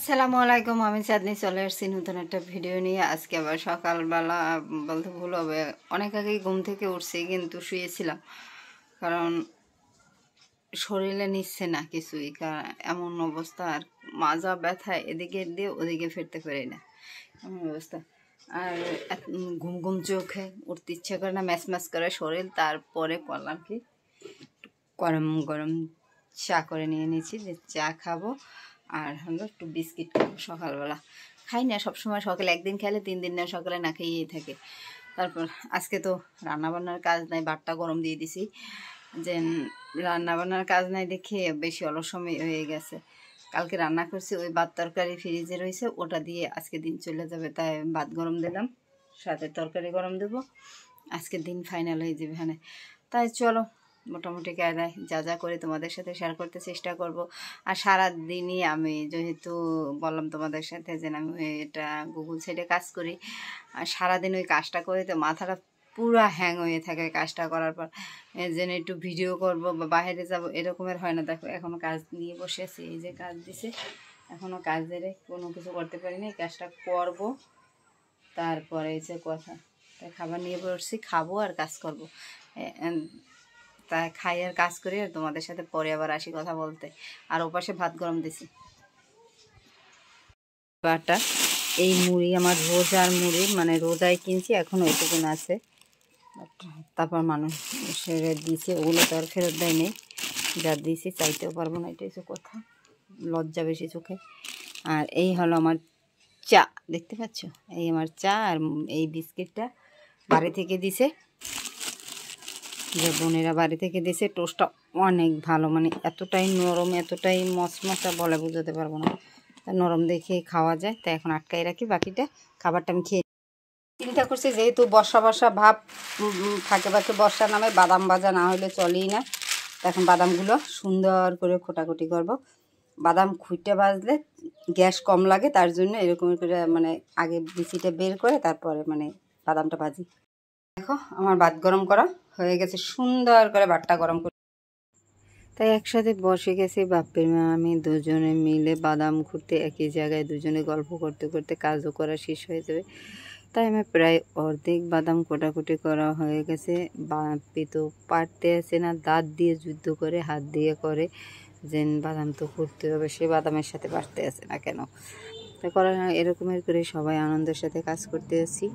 আসসালামু আলাইকুম, আমি চাঁদনি চলে আসছি নতুন একটা ভিডিও নিয়ে। আজকে আবার সকালবেলা বলতে ভুল হবে, অনেক আগেই ঘুম থেকে উঠছি কিন্তু শুয়েছিলাম, কারণ শরীরে নিচ্ছে না কিছুই। এমন অবস্থা, আর মাজা ব্যথা, এদিকে দিয়ে ওদিকে ফিরতে পারি না, এমন অবস্থা। আর ঘুম ঘুম চোখে উঠতে ইচ্ছে করে না, ম্যাচ ম্যাচ করে শরীর। তারপরে করলাম কি, গরম গরম চা করে নিয়ে নিয়েছি, যে চা খাবো আর হলো একটু বিস্কিট খাবো। সকালবেলা খাই না সবসময়, সকালে একদিন খেলে 3 দিন না সকালে না খেয়েই থাকে। তারপর আজকে তো রান্নাবান্নার কাজ নাই, ভাতটা গরম দিয়ে দিছি, যে রান্নাবান্নার কাজ নাই দেখে বেশি অলস সময় হয়ে গেছে। কালকে রান্না করছি, ওই ভাত তরকারি ফ্রিজে রয়েছে, ওটা দিয়ে আজকে দিন চলে যাবে। তাই ভাত গরম দিলাম, সাথে তরকারি গরম দেবো, আজকে দিন ফাইনাল হয়ে যাবে। হ্যাঁ, তাই চলো মোটামুটি কায়দায় যা যা করে তোমাদের সাথে শেয়ার করতে চেষ্টা করব। আর সারাদিনই আমি যেহেতু বললাম তোমাদের সাথে যে আমি এটা গুগল সাইডে কাজ করি, আর সারাদিন ওই কাজটা করে তো মাথাটা পুরা হ্যাং হয়ে থাকে কাজটা করার পর। যেন একটু ভিডিও করব বা বাইরে যাব এরকমের হয় না। দেখো এখনও কাজ নিয়ে বসে আছি, এই যে কাজ দিছে, এখনও কাজের কোনো কিছু করতে পারিনি, কাজটা করব। তারপরে এই যে কথা, তাই খাবার নিয়ে বসছি, খাবো আর কাজ করব। তাই খাই আর কাজ করি, আর তোমাদের সাথে পরে আবার আসি কথা বলতে। আর ওপাশে ভাত গরম দিছি। বাটা এই মুড়ি আমার রোজার মুড়ি, মানে রোজায় কিনছি, এখন ওইটুকুন আছে। তারপর মানুষের দিয়েছে, ওগুলো তো আর ফেরত দেয় নেই, যা দিয়েছি চাইতেও পারবো না, এটা হচ্ছে কথা, লজ্জা বেশি চোখে। আর এই হলো আমার চা, দেখতে পাচ্ছ, এই আমার চা। আর এই বিস্কিটটা বাড়ি থেকে দিছে, যে বোনেরা বাড়ি থেকে দিয়েছে। টোস্টটা অনেক ভালো, মানে এতটাই নরম, এতটাই মশমশা বলে বোঝাতে পারবো না, নরম দেখে খাওয়া যায়। তাই এখন আটকাই রাখি, বাকিটা খাবারটা আমি খেয়ে চিন্তা করছি, যেহেতু বর্ষা বর্ষা ভাব, ফাঁকে ফাঁকে বর্ষা নামে, বাদাম ভাজা না হলে চলেই না। এখন বাদামগুলো সুন্দর করে খোটাখুটি করব। বাদাম খুঁটে ভাজলে গ্যাস কম লাগে, তার জন্য এরকম করে মানে আগে বিচিটা বের করে তারপরে মানে বাদামটা ভাজি। দেখো আমার ভাত গরম করা হয়ে গেছে, সুন্দর করে ভাতটা গরম করে তাই একসাথে বসে গেছি বাপ্পির মা আমি দুজনে মিলে বাদাম খুঁড়তে, একই জায়গায় দুজনে গল্প করতে করতে কাজও করা শেষ হয়ে যাবে। তাই আমার প্রায় অর্ধেক বাদাম কোটাকুটি করা হয়ে গেছে। বাপ্পি তো পারতে আসে না, দাঁত দিয়ে যুদ্ধ করে, হাত দিয়ে করে, যে বাদাম তো খুঁড়তে হবে, সে বাদামের সাথে পারতে আসে না কেন। তা করা এরকমের করে সবাই আনন্দের সাথে কাজ করতে আসি।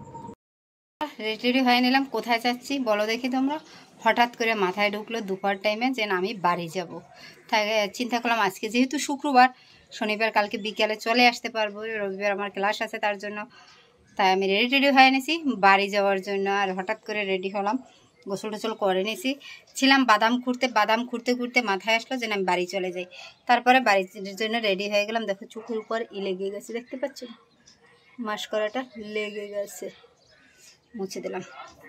রেডি হয়ে নিলাম, কোথায় যাচ্ছি বলো দেখি তোমরা। হঠাৎ করে মাথায় ঢুকলো দুপুর টাইমে যে আমি বাড়ি যাব। তাই চিন্তা করলাম আজকে যেহেতু শুক্রবার, শনিবার কালকে বিকেলে চলে আসতে পারবো, রবিবার আমার ক্লাস আছে, তার জন্য তাই আমি রেডি হয়ে নিয়েছি বাড়ি যাওয়ার জন্য। আর হঠাৎ করে রেডি হলাম, গোসল টোসল করে নিয়েছি, ছিলাম বাদাম খুঁড়তে খুঁড়তে মাথায় আসলো যে আমি বাড়ি চলে যাই। তারপরে বাড়ির জন্য রেডি হয়ে গেলাম। দেখো চোখের উপর লেগে গেছে, দেখতে পাচ্ছ, মাস্কারাটা লেগে গেছে, মুছে দিলাম,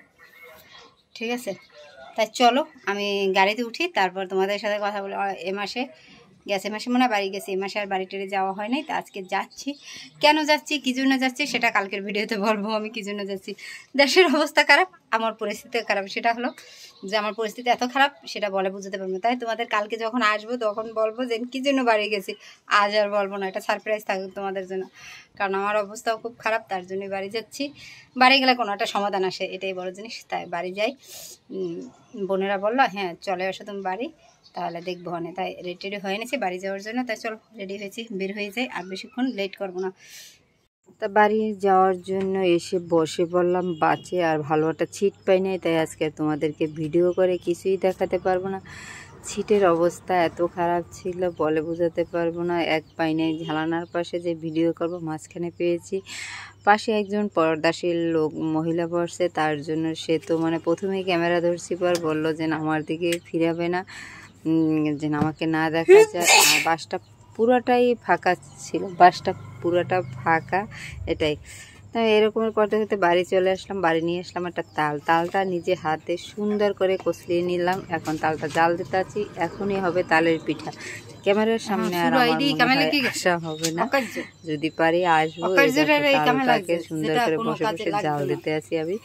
ঠিক আছে। তাই চলো আমি গাড়িতে উঠি, তারপর তোমাদের সাথে কথা বলে। এ মাসে মনে হয় বাড়ি গেছি, এ মাসে আর বাড়ি টেরে যাওয়া হয় নাই। তা আজকে যাচ্ছি, কেন যাচ্ছি, কী জন্য যাচ্ছি সেটা কালকের ভিডিওতে বলবো আমি কী জন্য যাচ্ছি। দেশের অবস্থা খারাপ, আমার পরিস্থিতি খারাপ, সেটা হলো যে আমার পরিস্থিতি এত খারাপ সেটা বলে বুঝতে পারবো না। তাই তোমাদের কালকে যখন আসবো তখন বলবো যে কী জন্য বাড়ি গেছি, আজ আর বলবো না, এটা সারপ্রাইজ থাকুক তোমাদের জন্য, কারণ আমার অবস্থাও খুব খারাপ, তার জন্যই বাড়ি যাচ্ছি। বাড়ি গেলে কোনো একটা সমাধান আসে, এটাই বড় জিনিস, তাই বাড়ি যাই। বোনেরা বললো হ্যাঁ চলে আসো তুমি বাড়ি, তাহলে দেখবো না। তাই রেডি হয়ে নিয়েছি বাড়ি যাওয়ার জন্য। তাই চলো রেডি হয়েছি, বের হয়ে যাই, আর বেশিক্ষণ লেট করবো না। তা বাড়ি যাওয়ার জন্য এসে বসে পড়লাম বাসে, আর ভালো একটা সিট পাই নাই, তাই আজকে তোমাদেরকে ভিডিও করে কিছুই দেখাতে পারবো না। সিটের অবস্থা এত খারাপ ছিল বলে বোঝাতে পারবো না। এক পাই নাই, ঝালানার পাশে যে ভিডিও করব মাঝখানে পেয়েছি, পাশে একজন পর্দাশীল লোক মহিলা বসছে, তার জন্য সে তো মানে প্রথমেই ক্যামেরা ধরছি, পর বললো যে আমার দিকে ফিরাবে না, যে আমাকে না দেখা যায়। আর বাসটা পুরোটাই ফাঁকা ছিল, বাসটা পুরোটা ফাঁকা, এটাই। তাই এরকমের করতে করতে বাড়ি চলে আসলাম। বাড়ি নিয়ে আসলাম একটা তালটা নিজে হাতে সুন্দর করে কষলিয়ে নিলাম। এখন তালটা জাল দিতে আছি, এখনই হবে তালের পিঠা। ক্যামেরার সামনে আর আসা হবে না, যদি পারি আসবো। তালটাকে সুন্দর করে বসে বসে জাল দিতে আছি আমি।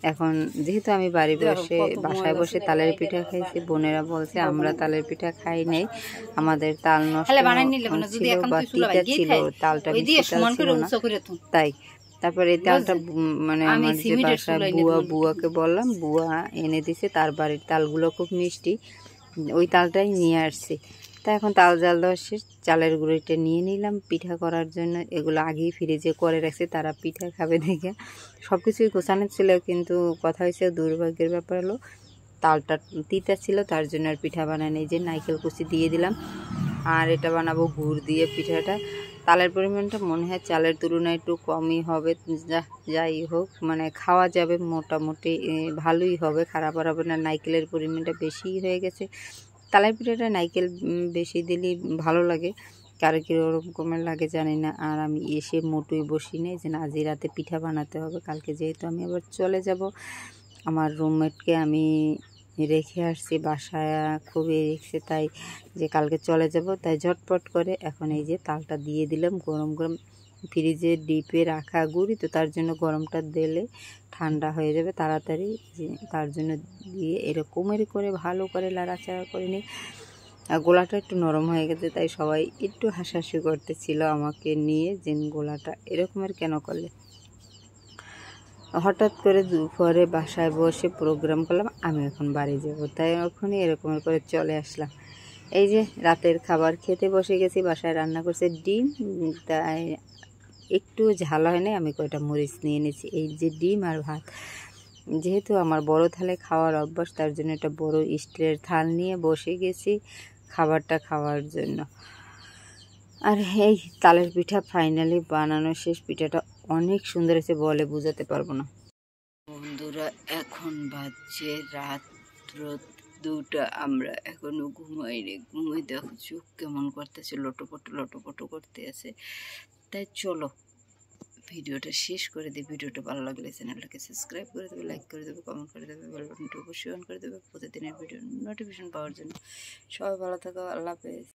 এখন যেহেতু আমি বাসায় বসে তালের পিঠা খাইছি, বোনেরা বলছে আমরা তালের পিঠা খাই নাই, আমাদের তাল নষ্ট ছিল বা তিতা ছিল, তালটা বেশি তাল ছিল না, তাই তারপর এই তালটা মানে আমার যে বাসায় বুয়াকে বললাম, বুয়া এনে দিছে, তার বাড়ির তালগুলো খুব মিষ্টি, ওই তালটাই নিয়ে আসছি। তা এখন তাল জাল দেওয়া শেষ, চালের গুঁড়িটা নিয়ে নিলাম পিঠা করার জন্য। এগুলো আগেই ফ্রিজে করে রাখছে, তারা পিঠা খাবে দেখে সব কিছুই গোছানো ছিল, কিন্তু কথা হয়েছে দুর্ভাগ্যের ব্যাপার হলো তালটা তিতা ছিল, তার জন্য আর পিঠা বানাই নেই। যে নারকেল কুচি দিয়ে দিলাম, আর এটা বানাবো গুড় দিয়ে পিঠাটা। তালের পরিমাণটা মনে হয় চালের তুলনায় একটু কমই হবে, যাই হোক মানে খাওয়া যাবে, মোটামুটি ভালোই হবে, খারাপ হবে না। নারকেলের পরিমাণটা বেশিই হয়ে গেছে। তালের পিঠাটা নারকেল বেশি দিলেই ভালো লাগে, কারো কীরকমের লাগে জানি না। আর আমি এসে মোটুই বসি নেই যে আজ রাতে পিঠা বানাতে হবে, কালকে যেহেতু আমি আবার চলে যাব, আমার রুমমেটকে আমি রেখে আসছি বাসায়, খুবই রেখেছে, তাই যে কালকে চলে যাব, তাই ঝটপট করে এখন এই যে তালটা দিয়ে দিলাম। গরম গরম ফ্রিজে ডিপে রাখা গুড়ি তো, তার জন্য গরমটা দিলে ঠান্ডা হয়ে যাবে তাড়াতাড়ি, তার জন্য দিয়ে এরকমের করে ভালো করে লাড়াচাড়া করে নিই। আর গোলাটা একটু নরম হয়ে গেছে, তাই সবাই একটু হাসাহাসি করতেছিল আমাকে নিয়ে, যে গোলাটা এরকমের কেন করলে। হঠাৎ করে দুপুরে বাসায় বসে প্রোগ্রাম করলাম আমি এখন বাড়ি যাব, তাই এখনই এরকমের করে চলে আসলাম। এই যে রাতের খাবার খেতে বসে গেছি, বাসায় রান্না করছে ডিম, তাই একটু ঝাল হয় না, আমি কয়টা মরিচ নিয়ে নিয়েছি। এই যে ডিম আর ভাত, যেহেতু আমার বড় থালে খাওয়ার অভ্যাস, তার জন্য একটা বড় স্টিলের থাল নিয়ে বসে গেছি খাবারটা খাওয়ার জন্য। আর এই তালের পিঠা ফাইনালি বানানো শেষ, পিঠাটা অনেক সুন্দর হয়েছে, বলে বোঝাতে পারবো না। বন্ধুরা এখন বাজছে রাত্র 2টা, আমরা এখনো ঘুমাইনি, ঘুমাই দেখো চোখ কেমন করতেছে, লটোপটো করতে আছে। তাই চলো ভিডিওটা শেষ করে দিই। ভিডিওটা ভালো লাগলে চ্যানেলটাকে সাবস্ক্রাইব করে দেবে, লাইক করে দেবে, কমেন্ট করে দেবে, বেল বাটনটা অবশ্যই অন করে দেবে প্রতিদিনের ভিডিও নোটিফিকেশন পাওয়ার জন্য। সবাই ভালো থাকো, আল্লাহ হাফেজ।